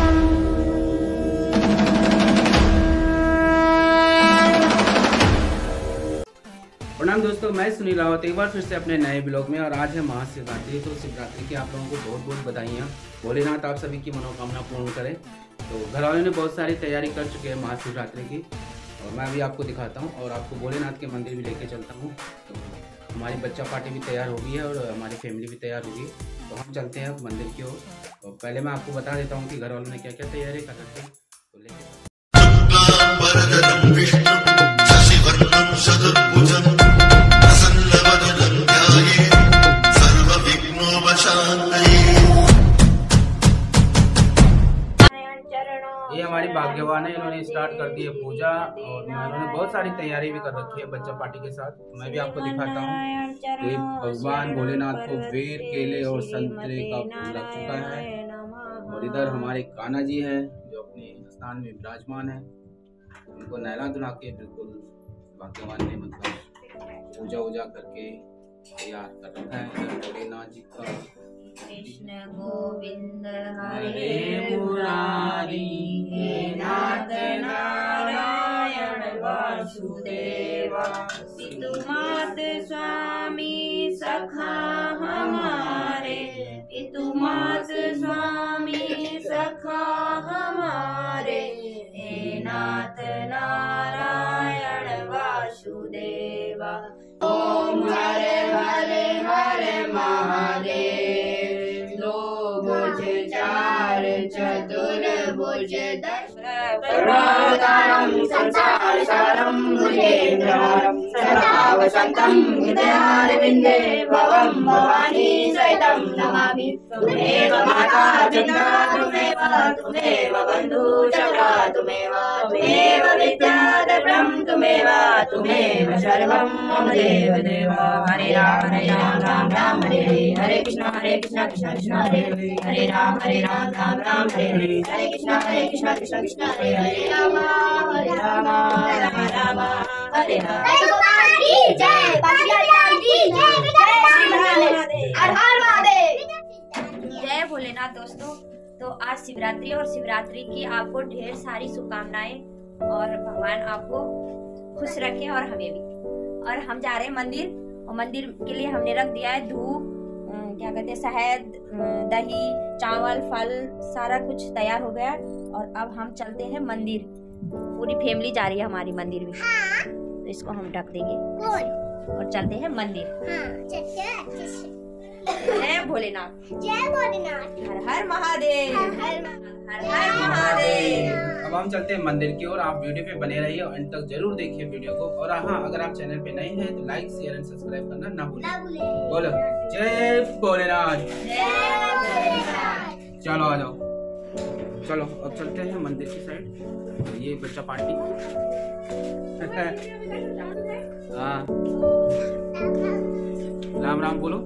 प्रणाम दोस्तों, मैं सुनील रावत एक बार फिर से अपने नए ब्लॉग में। और आज है महाशिवरात्रि। तो शिवरात्रि की आप लोगों को बहुत बहुत बधाइयाँ। भोलेनाथ आप सभी की मनोकामना पूर्ण करें। तो घर वालों ने बहुत सारी तैयारी कर चुके हैं महाशिवरात्रि की, और मैं अभी आपको दिखाता हूँ और आपको भोलेनाथ के मंदिर भी लेके चलता हूँ। तो हमारी बच्चा पार्टी भी तैयार हो गई है और हमारी फैमिली भी तैयार होगी। तो हम चलते हैं मंदिर की ओर। तो पहले मैं आपको बता देता हूँ कि घर वालों ने क्या क्या तैयारी कर रखी है। तो लेके ये हमारी भाग्यवान है, इन्होंने स्टार्ट कर दी है पूजा और इन्होंने बहुत सारी तैयारी भी कर रखी है बच्चा पार्टी के साथ। मैं भी आपको दिखाता हूँ कि भगवान भोलेनाथ को बेर, केले और संतरे का फूल लग चुका है। और इधर हमारे कान्हा जी है जो अपने स्थान में विराजमान है। उनको नहला धुला के बिल्कुल भाग्यवान ने मतलब पूजा वूजा करके तैयार कर रखा है भोलेनाथ जी का। कृष्ण गोविंद हरे मुरारी, हे नाथ नारायण वासुदेवा, पितुमात स्वामी सखा हमारे, पितुमात स्वामी सखा हमारे, हे नाथ नारायण वासुदेवा। ओम हरे हरे हरे महादेव। चतुर्भुज दशवतारं संसारसारं भुजेन्द्रहारं सदा वसन्तं हृदयारविन्दे भवं भवानी सहितं नमामि। तुमेव माता पिता तुमेव बन्धु चक्रा तुमेव विद्याधरं तुमेव सर्वं मम देव। हरे राम राम राम हरे हरे कृष्ण कृष्ण कृष्ण हरे राम राम राम हरे कृष्ण कृष्ण कृष्ण हरे राम राम राम हरे जय भोलेनाथ। दोस्तों, तो आज शिवरात्रि और शिवरात्रि की आपको ढेर सारी शुभकामनाएं और भगवान आपको खुश रखे और हमें भी। और हम जा रहे हैं मंदिर, और मंदिर के लिए हमने रख दिया है धूप, क्या कहते हैं, शहद, दही, चावल, फल, सारा कुछ तैयार हो गया। और अब हम चलते हैं मंदिर। पूरी फैमिली जा रही है हमारी मंदिर भी। तो इसको हम ढक देंगे और चलते हैं मंदिर। जय भोलेनाथ, जय भोलेनाथ, हर हर महादेव, हर हर महादेव। अब हम चलते हैं मंदिर की ओर। आप वीडियो पे बने रहिए और अंत तक जरूर देखिए वीडियो को। और हाँ, अगर आप चैनल पे नए हैं तो लाइक, शेयर एंड सब्सक्राइब करना ना भूलें। बोलो जय भोलेनाथ। चलो आ जाओ, चलो अब चलते हैं मंदिर की साइड। ये बच्चा पार्टी हाँ, राम राम बोलो।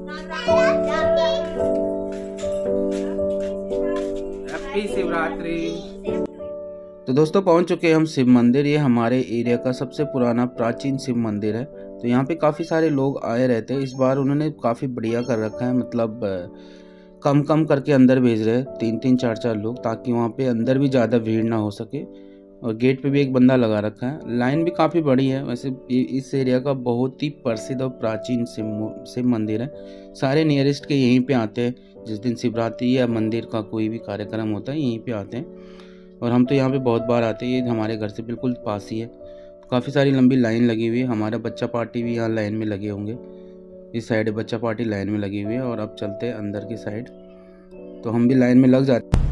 हैप्पी शिवरात्रि। तो दोस्तों, पहुंच चुके हैं हम शिव मंदिर। ये हमारे एरिया का सबसे पुराना प्राचीन शिव मंदिर है। तो यहाँ पे काफ़ी सारे लोग आए रहते हैं। इस बार उन्होंने काफ़ी बढ़िया कर रखा है, मतलब कम कम करके अंदर भेज रहे हैं, 3-3, 4-4 लोग, ताकि वहाँ पे अंदर भी ज़्यादा भीड़ ना हो सके। और गेट पे भी एक बंदा लगा रखा है। लाइन भी काफ़ी बड़ी है। वैसे इस एरिया का बहुत ही प्रसिद्ध और प्राचीन शिव मंदिर है। सारे नियरेस्ट के यहीं पे आते हैं। जिस दिन शिवरात्रि या मंदिर का कोई भी कार्यक्रम होता है यहीं पे आते हैं। और हम तो यहाँ पे बहुत बार आते हैं। ये हमारे घर से बिल्कुल पास ही है। काफ़ी सारी लंबी लाइन लगी हुई है। हमारा बच्चा पार्टी भी यहाँ लाइन में लगे होंगे। इस साइड बच्चा पार्टी लाइन में लगी हुई है। और अब चलते हैं अंदर की साइड, तो हम भी लाइन में लग जाते हैं।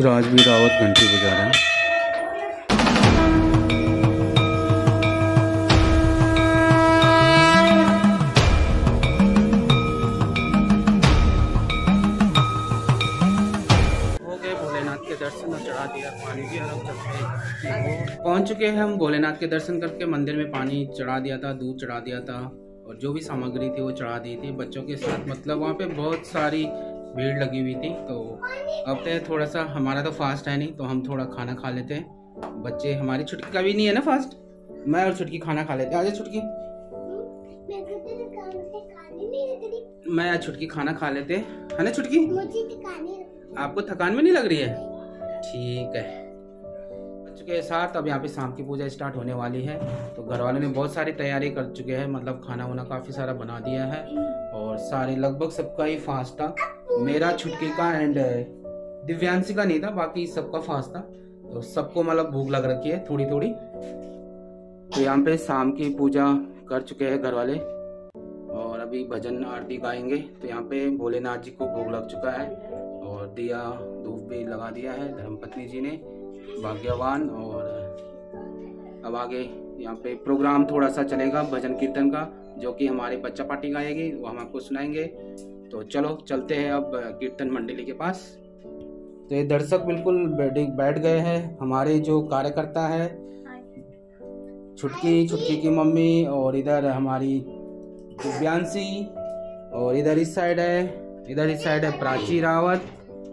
राजवीर रावत घंटी बजा रहे हैं। हो गए भोलेनाथ के दर्शन और चढ़ा दिया पानी भी। पहुंच चुके हैं हम भोलेनाथ के दर्शन करके। मंदिर में पानी चढ़ा दिया था, दूध चढ़ा दिया था और जो भी सामग्री थी वो चढ़ा दी थी बच्चों के साथ। मतलब वहाँ पे बहुत सारी भीड़ लगी हुई थी। तो अब तो थोड़ा सा हमारा तो फास्ट है नहीं, तो हम थोड़ा खाना खा लेते हैं। बच्चे हमारी छुटकी का भी नहीं है ना फास्ट, मैं और छुटकी खाना खा लेते हैं। आजा छुटकी, मैं और छुटकी खाना खा लेते हैं, है ना छुटकी? आपको थकान में नहीं लग रही है? ठीक है। बच्चों के साथ अब यहाँ पे शाम की पूजा स्टार्ट होने वाली है। तो घर वालों ने बहुत सारी तैयारी कर चुके हैं, मतलब खाना वाना काफ़ी सारा बना दिया है और सारे लगभग सबका ही फास्ट था। मेरा, छुटकी का एंड दिव्यांशी का नहीं था, बाकी सबका फास्ट था। तो सबको मतलब भूख लग रखी है थोड़ी थोड़ी। तो यहाँ पे शाम की पूजा कर चुके हैं घर वाले और अभी भजन आरती गाएंगे। तो यहाँ पे भोलेनाथ जी को भोग लग चुका है और दिया धूप भी लगा दिया है धर्मपत्नी जी ने, भाग्यवान। और अब आगे यहाँ पे प्रोग्राम थोड़ा सा चलेगा भजन कीर्तन का, जो कि हमारे बच्चा पार्टी गाएगी, वो हम आपको सुनाएंगे। तो चलो चलते हैं अब कीर्तन मंडली के पास। तो ये दर्शक बिल्कुल बैठ गए हैं। हमारे जो कार्यकर्ता है छुटकी की मम्मी, और इधर हमारी दिव्यांशी, और इधर इस साइड है प्राची रावत,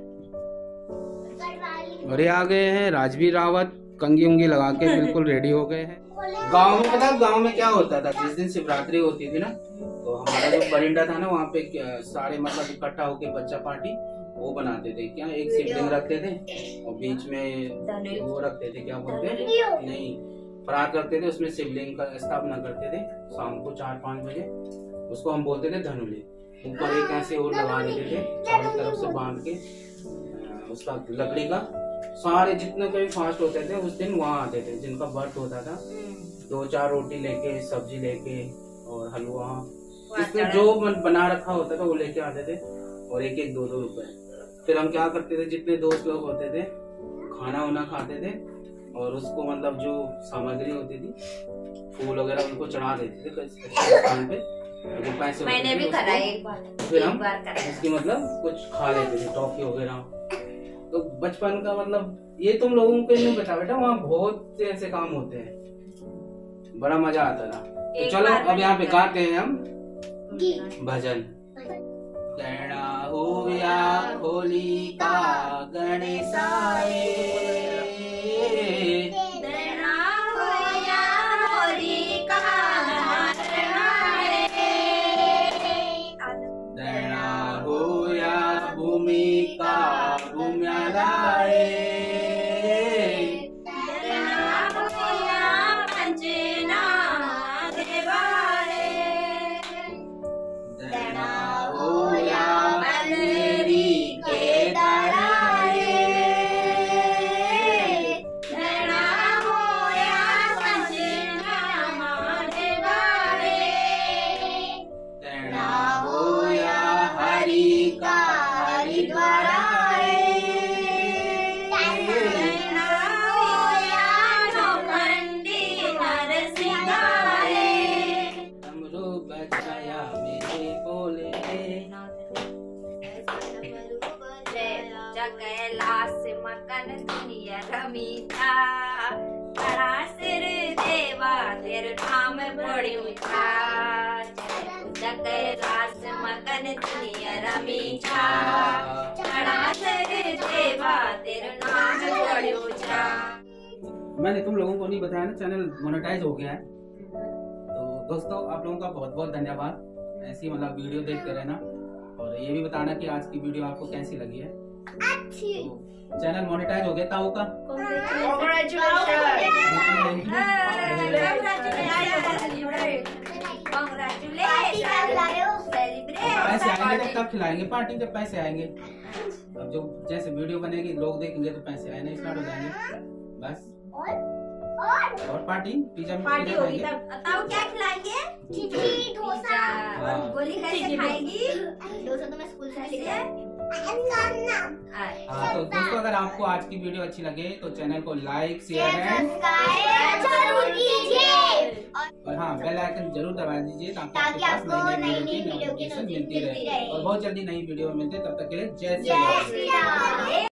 और ये आ गए हैं राजवीर रावत कंगी उंगी लगा के बिल्कुल रेडी हो गए हैं। गांव में पता गांव में क्या होता था, जिस दिन शिवरात्रि होती थी ना, तो हमारा जो बरिंडा था ना, वहाँ पे सारे मतलब इकट्ठा होके बच्चा पार्टी वो बनाते थे। क्या एक शिवलिंग रखते थे और बीच में वो रखते थे, क्या बोलते हैं, नहीं परात रखते थे, उसमें शिवलिंग का स्थापना करते थे शाम को 4-5 बजे। उसको हम बोलते थे धनुली। ऊपर एक ऐसे और लगा देते थे चारों तरफ से बांध के उसका लकड़ी का। सारे जितने भी फास्ट होते थे उस दिन वहाँ आते थे, जिनका बर्थ होता था 2-4 रोटी लेके, सब्जी लेके और हलवा, इसमें जो बना रखा होता था वो लेके आते थे और 1-1, 2-2 रुपए। फिर हम क्या करते थे, जितने दोस्त लोग होते थे खाना वाना खाते थे और उसको मतलब जो सामग्री होती थी फूल वगैरह उनको चढ़ा देते थे दुकान पे। जो पैसे मैंने भी करा एक बार, फिर हम इसकी मतलब कुछ खा लेते थे, टॉफी वगैरह। तो बचपन का मतलब ये तुम लोगों को नहीं बता बेटा, वहाँ बहुत से ऐसे काम होते हैं, बड़ा मजा आता था। तो चलो अब यहाँ पे गाते हैं हम भजन। गणा होया होलिका गणेशाय, भूमिका भूम्यादाय, पंचना देवाय, दना होया बलरी केदाराय, दना होया पंचना देवाय, दना होया हरि का कैलाश मकन दुनिया रमीता, बड़ा सिर देवा तेरे नाम बड़ी ऊंचा, कैलाश मकन दुनिया रमीता, बड़ा सिर देवा तेरे नाम बड़ी ऊंचा। मैंने तुम लोगों को नहीं बताया ना, चैनल मोनेटाइज हो गया है। तो दोस्तों आप लोगों का बहुत बहुत धन्यवाद। ऐसी मतलब वीडियो देखते रहना और ये भी बताना कि आज की वीडियो आपको कैसी लगी है। अच्छी। तो चैनल मोनेटाइज हो गया ताऊ का। पैसे आएंगे तब खिलाएंगे पार्टी, जब पैसे आएंगे। अब जो जैसे वीडियो बनेगी लोग देखेंगे तो पैसे आने स्टार्ट हो जाएंगे बस। और पार्टी पिज्जा पार्टी होगी तब। ताऊ क्या खिलाएंगे? खिचड़ी, डोसा। गोली कैसे खाएगी? डोसा तो मैं स्कूल से लेके हाँ तो दोस्तों अगर आपको आज की वीडियो अच्छी लगे तो चैनल को लाइक शेयर सब्सक्राइब जरूर कीजिए और हाँ बेल आइकन जरूर दबा दीजिए ताकि आपको नई वीडियो की नोटिफिकेशन मिलती रहे और बहुत जल्दी नई वीडियो मिलते तब तक के लिए जय श्री राम।